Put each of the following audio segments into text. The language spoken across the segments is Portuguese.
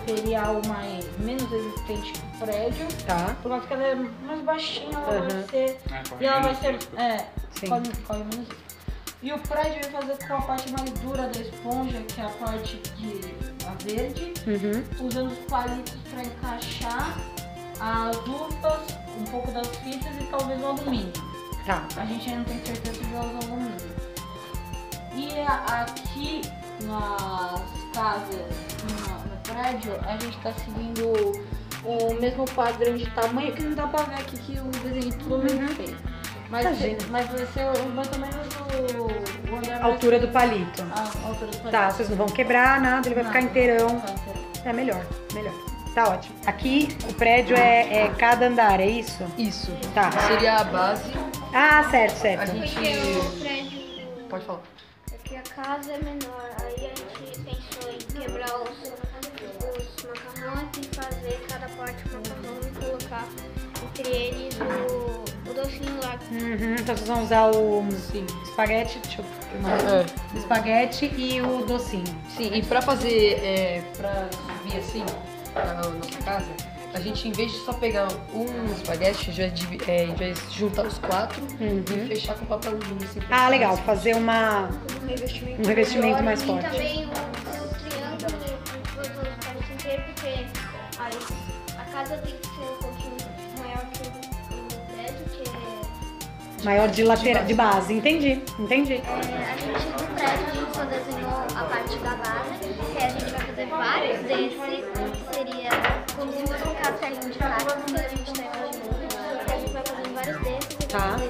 material menos resistente que o prédio. Tá. Por mais que ela é mais baixinha, ela vai ser. E ela vai ser. Corre menos. E o prédio vai fazer com a parte mais dura da esponja, que é a parte a verde, usando os palitos para encaixar as luvas, um pouco das fitas e talvez o alumínio. Tá. A gente ainda não tem certeza se vai usar o alumínio. E aqui nas casas, no prédio, a gente está seguindo o mesmo padrão de tamanho, que não dá pra ver aqui que o desenho é tudo meio feio. Mas vai ser mais ou menos o andar. A altura do palito. A altura do palito. Tá, vocês não vão quebrar nada, ele vai ficar inteirão. É melhor. Tá ótimo. Aqui o prédio é cada andar, é isso? Isso. Tá. Seria a base. Ah, certo. A gente... Porque o prédio... Pode falar. Porque a casa é menor, aí a gente pensou em quebrar os macarrões e fazer cada parte do macarrão e colocar entre eles o docinho lá. Então vocês vão usar o espaguete, deixa eu filmar. O espaguete e o docinho. Sim, e pra fazer, pra subir assim, na nossa casa, a gente, em vez de só pegar um espaguete, a gente vai juntar os 4 e fechar com papel alumínio. Assim, Legal, fazer um revestimento mais E forte. também o triângulo dos paredes inteiros, porque a casa tem que ser um pouquinho maior que o prédio, que é... Maior de base, entendi. A gente, no prédio, a gente só desenhou a parte da base, que a gente vai fazer vários desses, que seria como se fosse um castelinho de cartas que a gente tá imaginando. E a gente vai fazendo vários desses e fazer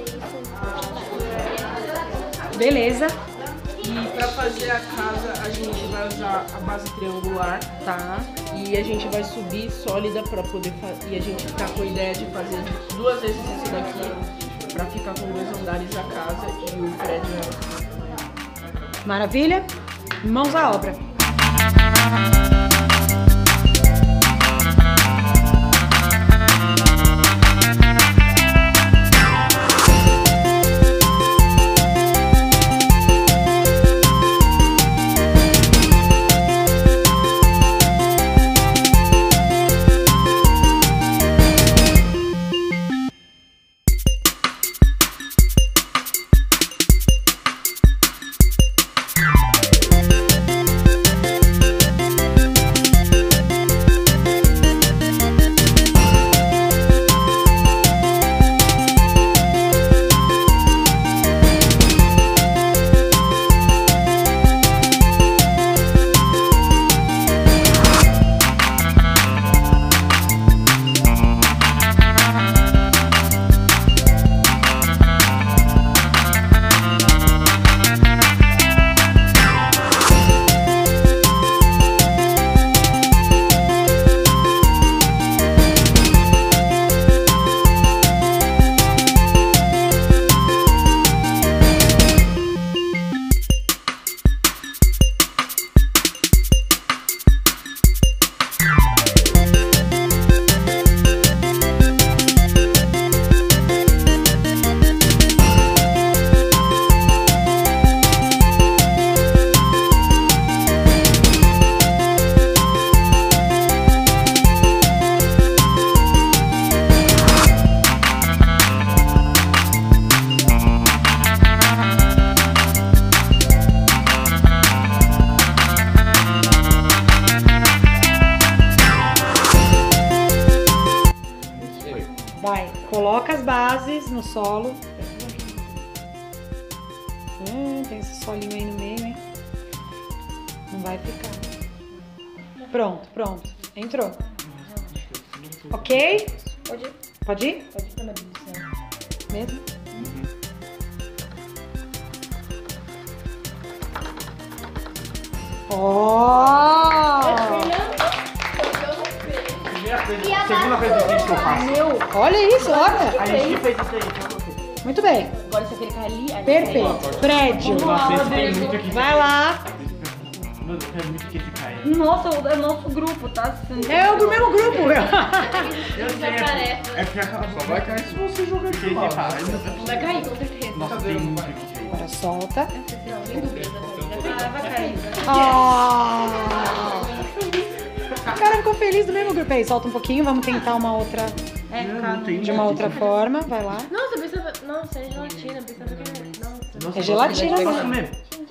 isso. Beleza. E pra fazer a casa, a gente vai usar a base triangular, Tá. e a gente vai subir sólida pra poder fazer. E a gente tá com a ideia de fazer 2 vezes isso daqui, pra ficar com 2 andares a casa e o prédio. Maravilha? Mãos à obra. Vai, coloca as bases no solo. Tem esse solinho aí no meio, hein? Não vai ficar. Pronto. Entrou. Ok? Pode ir? Pode ir? Pode ir também, Luciano. Mesmo? Segunda vez que eu faço. Olha isso, olha. A gente fez isso aí. Muito bem. Agora se aquele cai ali... Perfeito. Prédio. Nossa, esse tem muito que Vai lá. Mano, tem muito que esse caia. Nossa, é o nosso grupo, tá? É o do mesmo grupo, meu. Eu sei. É porque aquela só vai cair se você jogar aqui. Vai cair, com certeza. Nossa, tem muito que cair. Agora solta. Sem dúvida. Vai cair. O cara ficou feliz do mesmo grupo. Aí, solta um pouquinho, vamos tentar uma outra, de uma outra forma. Vai lá. Nossa, eu pensava... Nossa, é gelatina. Eu pensava que era... Nossa. É gelatina, Posso né? comer?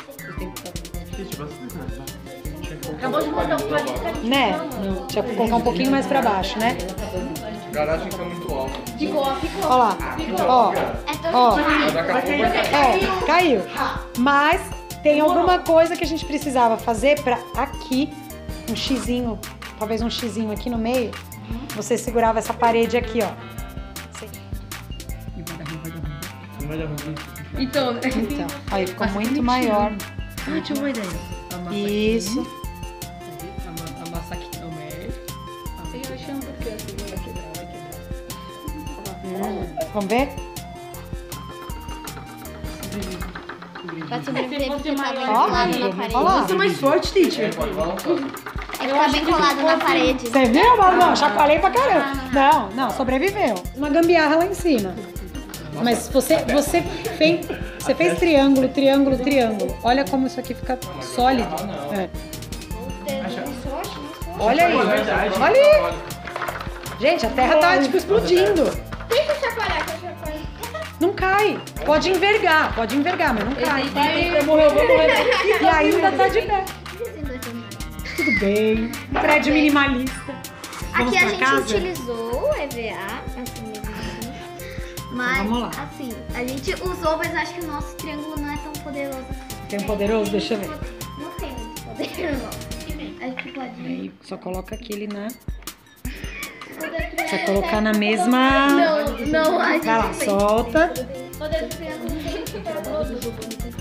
Acabou de botar um palito. Né? Deixa eu colocar um pouquinho mais pra baixo, né? A garagem tá muito alta. Ficou. Ó lá. Ó. Ó. Caiu. Mas tem alguma coisa que a gente precisava fazer pra aqui, um xizinho, talvez um xizinho aqui no meio. Você segurava essa parede aqui, ó. Não vai dar ruim. Então, Então, aí ficou muito maior. Ah, tinha uma ideia. Isso. Amassar aqui também. Eu achando que assim vai quebrar. Vamos ver? Vai sobreviver porque tá bem Ó, colado na parede. ó lá. Você é mais forte, teacher. Pode balançar. É que tá bem colado na parede. Você viu, Balu? Chacoalhei pra caramba. Não, sobreviveu. Uma gambiarra lá em cima. Mas você fez triângulo, triângulo, triângulo. Olha como isso aqui fica sólido. É. Olha aí. Olha aí. Gente, a terra tá tipo explodindo. Deixa eu chacoalhar, que eu chacoalho. Não cai. Pode envergar, mas não cai. Morreu, vou morrer. E ainda tá de pé. Tudo bem. Um prédio minimalista. Vamos Aqui a pra gente casa? utilizou o EVA, assim mesmo assim. Mas, vamos lá. assim, a gente usou, mas eu acho que o nosso triângulo não é tão poderoso assim. Tem um poderoso? Deixa eu ver. Não tem muito poder, não. Acho que pode. Aí só coloca aquele na... Só colocar na mesma... Não, a gente Vai lá, fez. solta. O poder do triângulo não tem muito poderoso.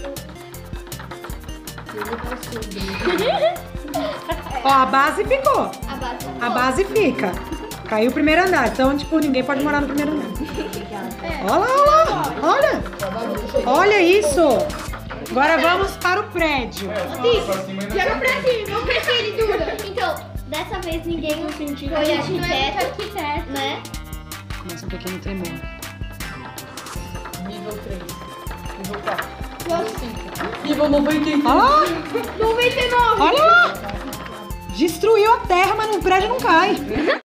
Ó, a base ficou. A base A base fica. Caiu o primeiro andar. Então, tipo, ninguém pode morar no primeiro andar. Olha lá, olha lá. Olha. Olha isso. Agora vamos para o prédio. Joga pra cima, vamos ver se ele dura. Então, dessa vez ninguém foi arquiteto, né? Começa um pequeno tremor. Nível 3. Nível 4. Nível 5. Nível 99. Olha lá. 99! Olha lá. Destruiu a terra, mas no prédio não cai.